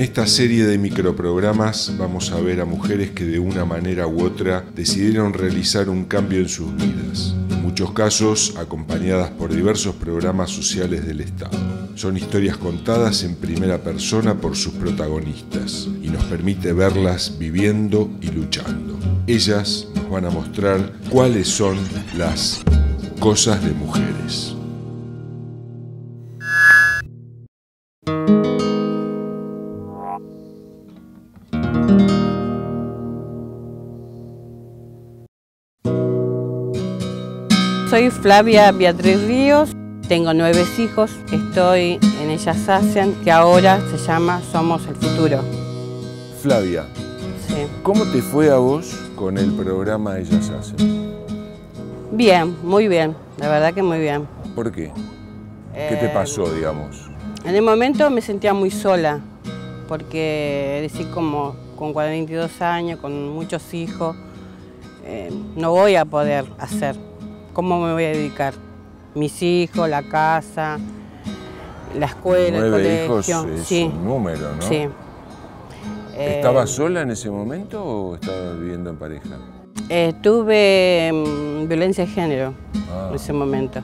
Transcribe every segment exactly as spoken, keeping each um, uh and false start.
esta serie de microprogramas vamos a ver a mujeres que de una manera u otra decidieron realizar un cambio en sus vidas, en muchos casos acompañadas por diversos programas sociales del Estado. Son historias contadas en primera persona por sus protagonistas y nos permite verlas viviendo y luchando. Ellas nos van a mostrar cuáles son las cosas de mujeres. Soy Flavia Beatriz Ríos, tengo nueve hijos, estoy en Ellas Hacen, que ahora se llama Somos el Futuro. Flavia, Sí. ¿cómo te fue a vos con el programa Ellas Hacen? Bien, muy bien, la verdad que muy bien. ¿Por qué? ¿Qué te Eh, pasó, digamos? En el momento me sentía muy sola, porque decir como con cuarenta y dos años, con muchos hijos, eh, no voy a poder hacer. ¿Cómo me voy a dedicar? Mis hijos, la casa, la escuela, el Nueve colegio. hijos es Sí, un número, ¿no? sí. ¿Estabas Eh, sola en ese momento o estabas viviendo en pareja? eh, tuve mm, violencia de género Ah. en ese momento.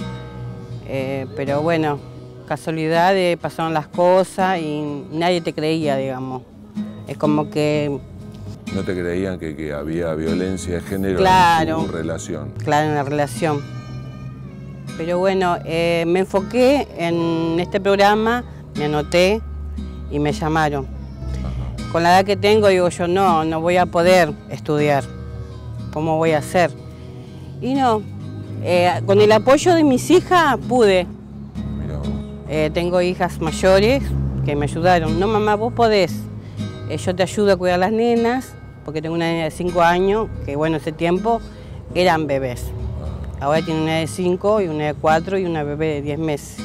Eh, pero bueno, casualidades, pasaron las cosas y nadie te creía, digamos. Es como que, ¿No te creían que, que había violencia de género Claro. en tu relación? claro, en la relación. Pero bueno, eh, me enfoqué en este programa, me anoté y me llamaron. Ajá. Con la edad que tengo, digo yo, no, no voy a poder estudiar. ¿Cómo voy a hacer? Y no, eh, con el apoyo de mis hijas pude. Mirá vos. Eh, tengo hijas mayores que me ayudaron. No, mamá, vos podés. Eh, yo te ayudo a cuidar a las nenas, porque tengo una nena de cinco años, que bueno, ese tiempo eran bebés. Ahora tiene una de cinco y una de cuatro y una bebé de diez meses.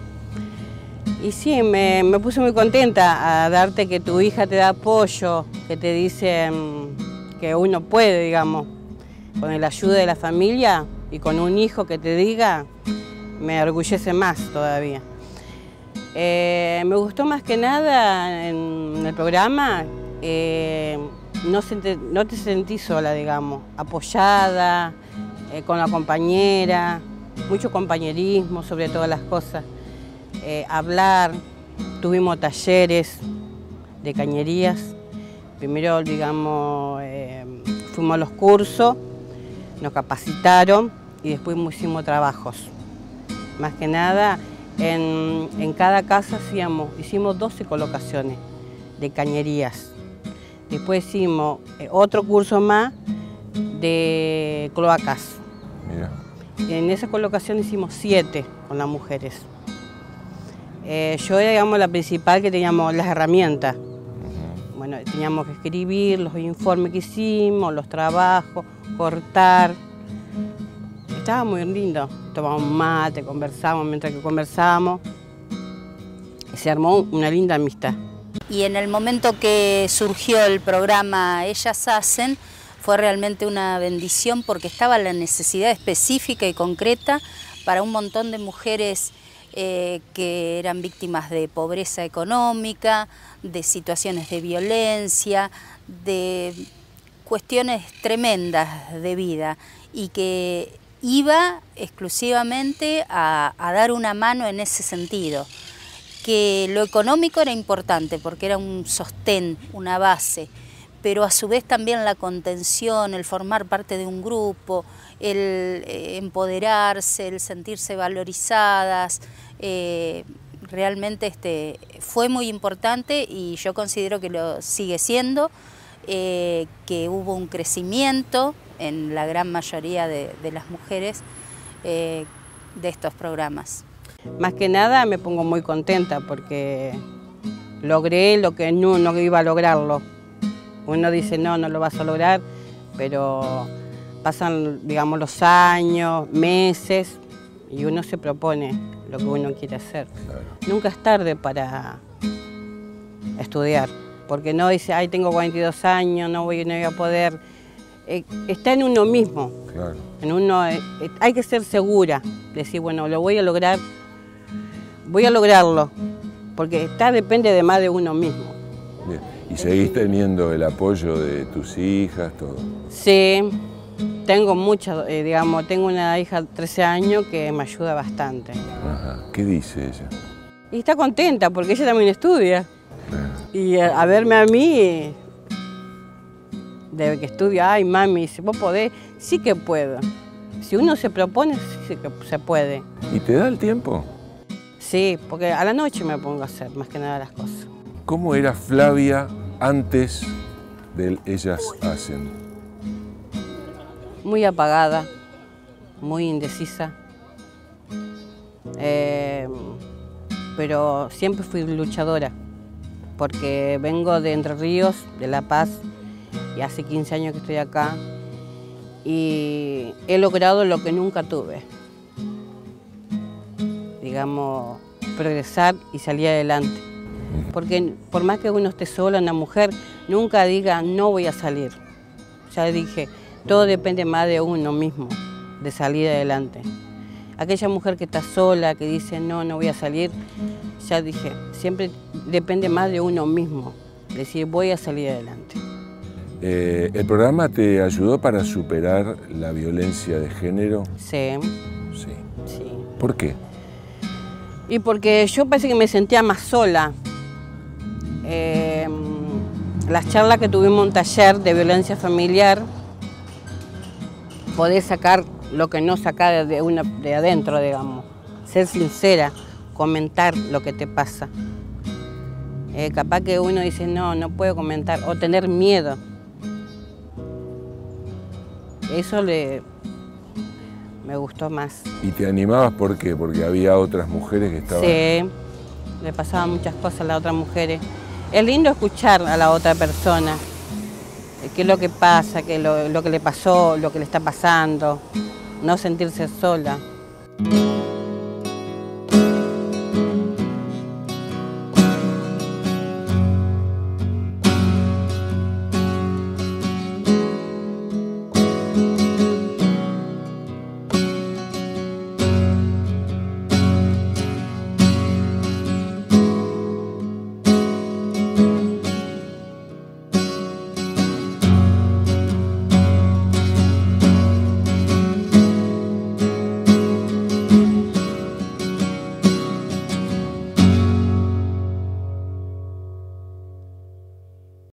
Y sí, me, me puse muy contenta a darte que tu hija te da apoyo, que te dice mm, que uno puede, digamos, con la ayuda de la familia y con un hijo que te diga, me orgullece más todavía. Eh, me gustó más que nada en el programa, eh, no, sente, no te sentí sola, digamos, apoyada, eh, con la compañera, mucho compañerismo sobre todas las cosas. Eh, hablar, tuvimos talleres de cañerías, primero, digamos, eh, fuimos a los cursos, nos capacitaron y después hicimos trabajos. Más que nada, en, en cada casa hacíamos, hicimos doce colocaciones de cañerías. Después hicimos eh, otro curso más de cloacas. Mirá. En esa colocación hicimos siete con las mujeres. Eh, yo era, digamos, la principal que teníamos las herramientas. Ujú. Bueno, teníamos que escribir los informes que hicimos, los trabajos, cortar. Estaba muy lindo. Tomábamos mate, conversábamos, mientras que conversábamos, se armó una linda amistad. Y en el momento que surgió el programa Ellas Hacen, fue realmente una bendición porque estaba la necesidad específica y concreta para un montón de mujeres eh, que eran víctimas de pobreza económica, de situaciones de violencia, de cuestiones tremendas de vida y que iba exclusivamente a, a dar una mano en ese sentido. Que lo económico era importante porque era un sostén, una base, pero a su vez también la contención, el formar parte de un grupo, el eh, empoderarse, el sentirse valorizadas, eh, realmente este, fue muy importante y yo considero que lo sigue siendo, eh, que hubo un crecimiento en la gran mayoría de, de las mujeres eh, de estos programas. Más que nada me pongo muy contenta porque logré lo que no, no iba a lograrlo. Uno dice, no, no lo vas a lograr, pero pasan, digamos, los años, meses, y uno se propone lo que uno quiere hacer. Claro. Nunca es tarde para estudiar, porque no dice, ay, tengo cuarenta y dos años, no voy, no voy a poder. Eh, está en uno mismo. Claro. En uno, eh, hay que ser segura, decir, bueno, lo voy a lograr, voy a lograrlo, porque está depende de más de uno mismo. Bien. ¿Y seguís teniendo el apoyo de tus hijas, todo? Sí, tengo muchas, eh, digamos, tengo una hija de trece años que me ayuda bastante. Ajá. ¿Qué dice ella? Y está contenta porque ella también estudia. Claro. Y a, a verme a mí, desde que estudia, ay mami, dice, vos podés, sí que puedo. Si uno se propone, sí que se puede. ¿Y te da el tiempo? Sí, porque a la noche me pongo a hacer más que nada las cosas. ¿Cómo era Flavia antes del Ellas Hacen? Muy apagada, muy indecisa, eh, pero siempre fui luchadora, porque vengo de Entre Ríos, de La Paz, y hace quince años que estoy acá, y he logrado lo que nunca tuve, digamos, progresar y salir adelante. Porque por más que uno esté sola, una mujer, nunca diga, no voy a salir. Ya dije, todo depende más de uno mismo, de salir adelante. Aquella mujer que está sola, que dice, no, no voy a salir, ya dije, siempre depende más de uno mismo, decir, voy a salir adelante. Eh, ¿El programa te ayudó para superar la violencia de género? Sí. Sí. Sí. ¿Por qué? Y porque yo parece que me sentía más sola. Eh, las charlas que tuvimos en un taller de violencia familiar, podés sacar lo que no sacás de, una, de adentro, digamos. Ser sincera, comentar lo que te pasa. Eh, capaz que uno dice, no, no puedo comentar, o tener miedo. Eso le, me gustó más. ¿Y te animabas por qué? Porque había otras mujeres que estaban... Sí, le pasaban muchas cosas a las otras mujeres. Es lindo escuchar a la otra persona, qué es lo que pasa, qué es lo, lo que le pasó, lo que le está pasando, no sentirse sola.